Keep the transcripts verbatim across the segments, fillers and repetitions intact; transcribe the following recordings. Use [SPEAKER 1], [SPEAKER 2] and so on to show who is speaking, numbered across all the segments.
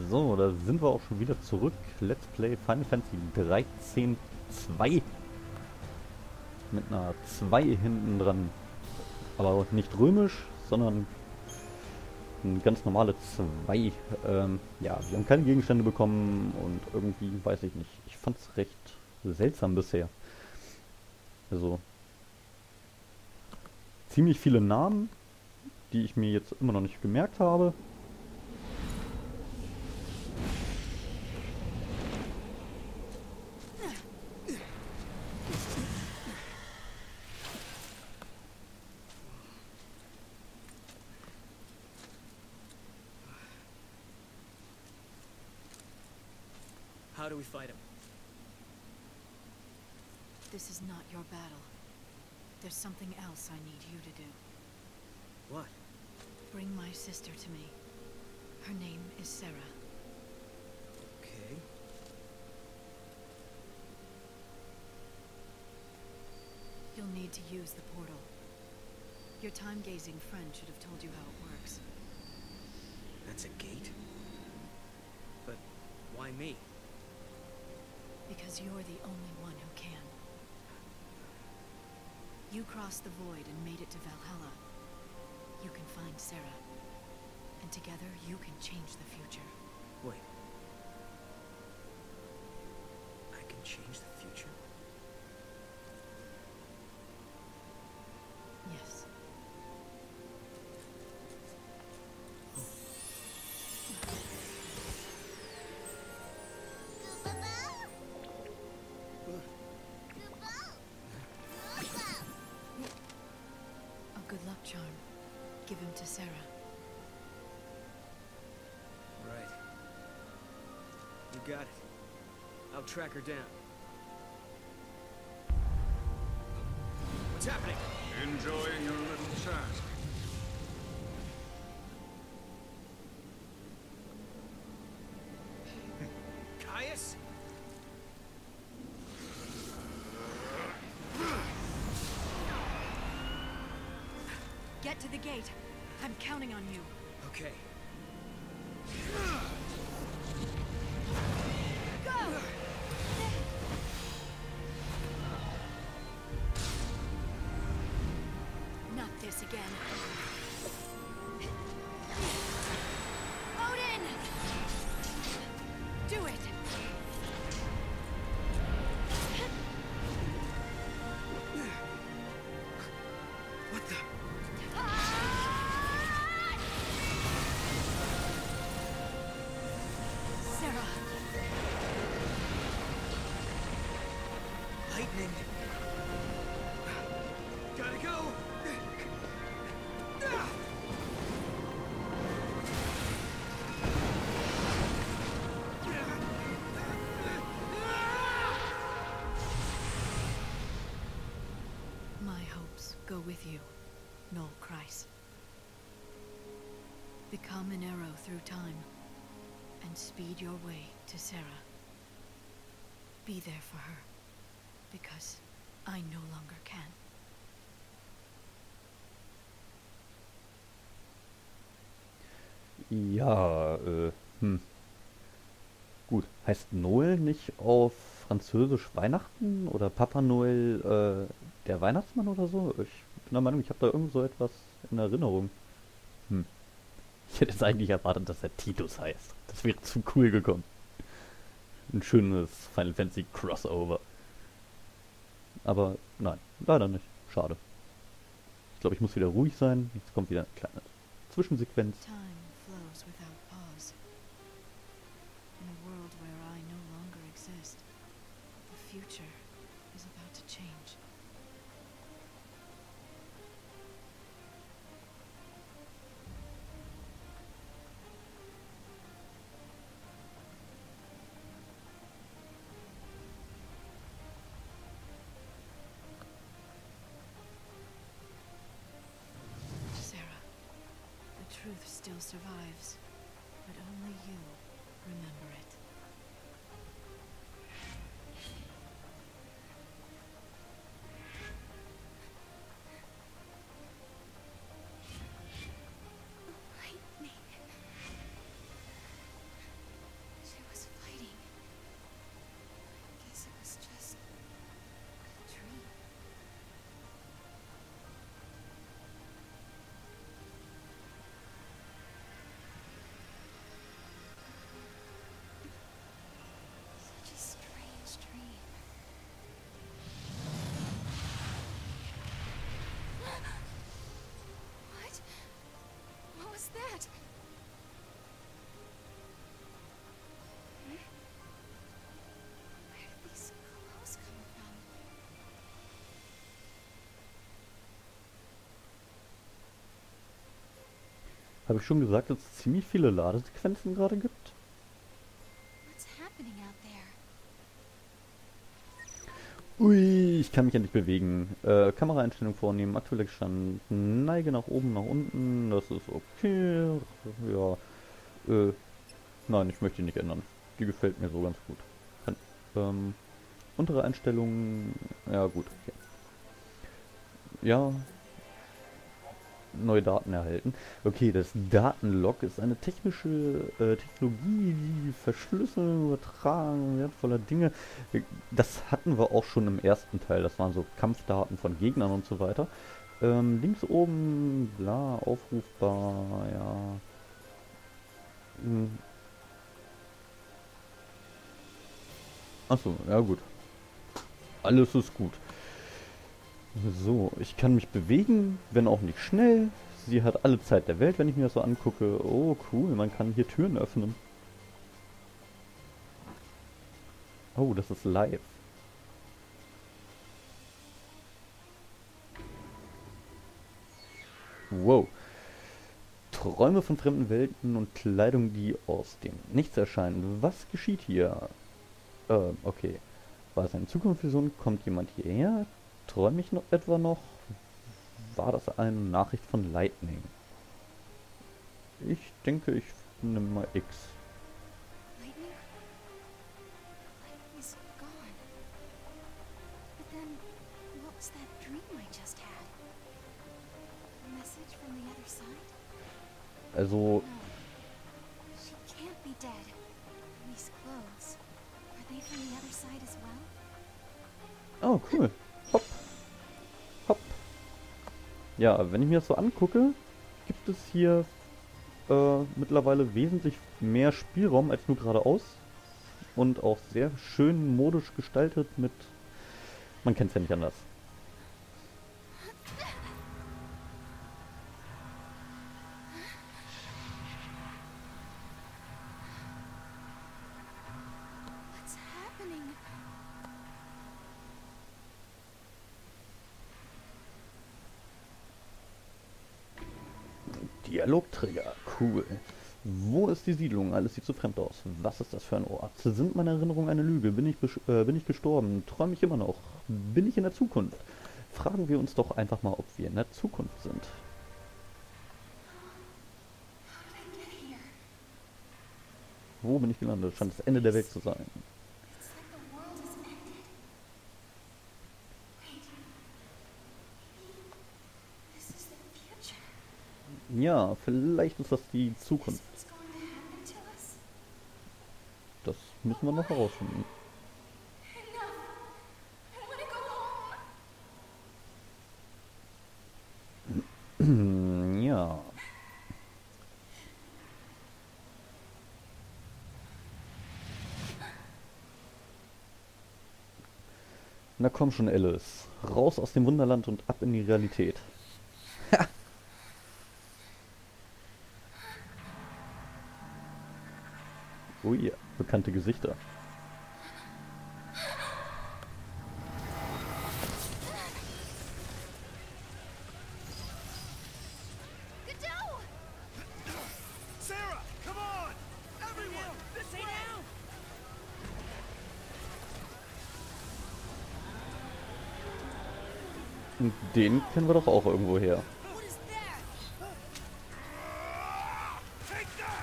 [SPEAKER 1] So, da sind wir auch schon wieder zurück. Let's Play Final Fantasy dreizehn zwei. Mit einer zwei hinten dran. Aber nicht römisch, sondern eine ganz normale zwei. Ähm, ja, wir haben keine Gegenstände bekommen und irgendwie, weiß ich nicht. Ich fand es recht seltsam bisher. Also, ziemlich viele Namen, die ich mir jetzt immer noch nicht gemerkt habe.
[SPEAKER 2] How do we fight him?
[SPEAKER 3] This is not your battle. There's something else I need you to do.
[SPEAKER 2] What?
[SPEAKER 3] Bring my sister to me. Her name is Sarah.
[SPEAKER 2] Okay.
[SPEAKER 3] You'll need to use the portal. Your time-gazing friend should have told you how it works.
[SPEAKER 2] That's a gate? But why me?
[SPEAKER 3] Because you're the only one who can. You crossed the void and made it to Valhalla. You can find Sarah. And together, you can change the future.
[SPEAKER 2] Wait. I can change the future?
[SPEAKER 3] Yes. A good luck charm. Give him to Sarah.
[SPEAKER 2] Right. You got it. I'll track her down. What's happening?
[SPEAKER 4] Enjoying your little task.
[SPEAKER 2] Caius?
[SPEAKER 3] Get to the gate. I'm counting on you.
[SPEAKER 2] Okay.
[SPEAKER 3] Go! Not this again. Odin! Do it!
[SPEAKER 2] What the?
[SPEAKER 3] Sarah!
[SPEAKER 2] Lightning. Gotta go.
[SPEAKER 3] My hopes go with you, Noel Kreis. Become an arrow through time, and speed your way to Sarah. Be there for her, because I no longer can.
[SPEAKER 1] Ja, äh, hm. Gut. Heißt Noel nicht auf Französisch Weihnachten oder Papa Noel äh, der Weihnachtsmann oder so? Ich bin der Meinung, ich habe da irgend so etwas in Erinnerung. Hm. Ich hätte jetzt eigentlich erwartet, dass er Titus heißt. Das wäre zu cool gekommen. Ein schönes Final Fantasy Crossover. Aber nein, leider nicht. Schade. Ich glaube, ich muss wieder ruhig sein. Jetzt kommt wieder eine kleine Zwischensequenz.
[SPEAKER 3] Time flows without pause. In a world where I no longer exist, the future is about to change. Sarah, the truth still survives, but only you remember it.
[SPEAKER 1] Habe ich schon gesagt, dass es ziemlich viele Ladesequenzen gerade gibt?
[SPEAKER 3] What's happening out there?
[SPEAKER 1] Ui, ich kann mich ja nicht bewegen. Äh, Kameraeinstellung vornehmen, aktueller Stand, Neige nach oben, nach unten, das ist okay. Ja, äh, nein, ich möchte die nicht ändern. Die gefällt mir so ganz gut. Kann, ähm, untere Einstellungen, ja gut, okay. Ja, neue Daten erhalten. Okay, das Datenlog ist eine technische äh, Technologie, die Verschlüsselung, Übertragung wertvoller Dinge. Das hatten wir auch schon im ersten Teil. Das waren so Kampfdaten von Gegnern und so weiter. Ähm, links oben, bla, aufrufbar, ja. Hm. Achso, ja gut. Alles ist gut. So, ich kann mich bewegen, wenn auch nicht schnell. Sie hat alle Zeit der Welt, wenn ich mir das so angucke. Oh, cool, man kann hier Türen öffnen. Oh, das ist live. Wow. Träume von fremden Welten und Kleidung, die aus dem Nichts erscheinen. Was geschieht hier? Äh, okay. War es eine Zukunftsvision? Kommt jemand hierher? Träume ich noch etwa noch? War das eine Nachricht von Lightning? Ich denke, ich nehme mal X.
[SPEAKER 3] Lightning? Lightning is gone. But then, what was that dream I just had? A message from the other side?
[SPEAKER 1] Also,
[SPEAKER 3] No. She can't be dead. These clothes. Are they from the other side as well?
[SPEAKER 1] oh cool. Hopp. Hopp. Ja, wenn ich mir das so angucke, gibt es hier äh, mittlerweile wesentlich mehr Spielraum als nur geradeaus. Und auch sehr schön modisch gestaltet mit... Man kennt es ja nicht anders.
[SPEAKER 3] What's happening?
[SPEAKER 1] Dialogtrigger, cool. Wo ist die Siedlung? Alles sieht so fremd aus. Was ist das für ein Ort? Sind meine Erinnerungen eine Lüge? Bin ich, besch- äh, bin ich gestorben? Träume ich immer noch? Bin ich in der Zukunft? Fragen wir uns doch einfach mal, ob wir in der Zukunft sind.
[SPEAKER 3] How did I get here?
[SPEAKER 1] Wo bin ich gelandet? Scheint das Ende der Welt zu sein.
[SPEAKER 3] It's like the world has ended. Wait. Maybe this is the future.
[SPEAKER 1] Ja, vielleicht ist das die
[SPEAKER 3] Is
[SPEAKER 1] Zukunft.
[SPEAKER 3] what's going to happen to us?
[SPEAKER 1] Das müssen wir noch herausfinden.
[SPEAKER 3] Enough. I want to go home.
[SPEAKER 1] Ja. Na komm schon, Alice. Raus aus dem Wunderland und ab in die Realität. Ha! Oh ja, bekannte Gesichter.
[SPEAKER 3] Godot!
[SPEAKER 2] Sarah, come on! Everyone, this way now!
[SPEAKER 1] Und den kennen wir doch auch irgendwo her.
[SPEAKER 3] What is that?
[SPEAKER 2] Take that!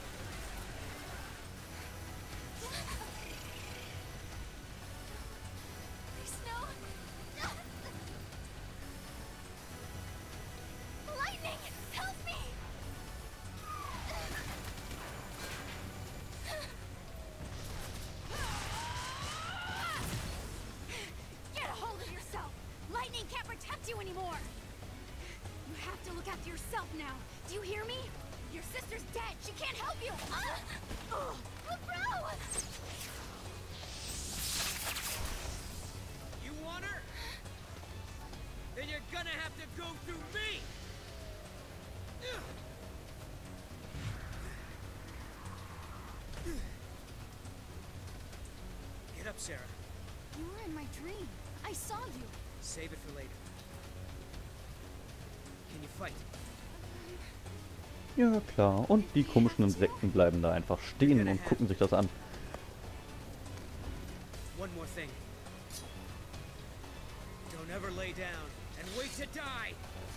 [SPEAKER 3] Please no. Lightning, help me! Get a hold of yourself! Lightning can't protect you anymore! You have to look after yourself now. Do you hear me? Your sister's dead. She can't help you. Uh, oh, bro!
[SPEAKER 2] You want her? Then you're gonna have to go through me! Get up, Sarah.
[SPEAKER 3] You were in my dream. I saw you.
[SPEAKER 2] Save it for later. Can you fight?
[SPEAKER 1] Ja, klar. Und die komischen Insekten bleiben da einfach stehen und gucken sich das an.
[SPEAKER 2] One more thing. Don't ever lay down and wait to die.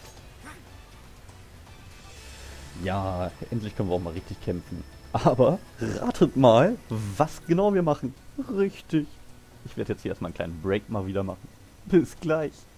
[SPEAKER 1] Ja, endlich können wir auch mal richtig kämpfen. Aber ratet mal, was genau wir machen. Richtig. Ich werde jetzt hier erstmal einen kleinen Break mal wieder machen. Bis gleich.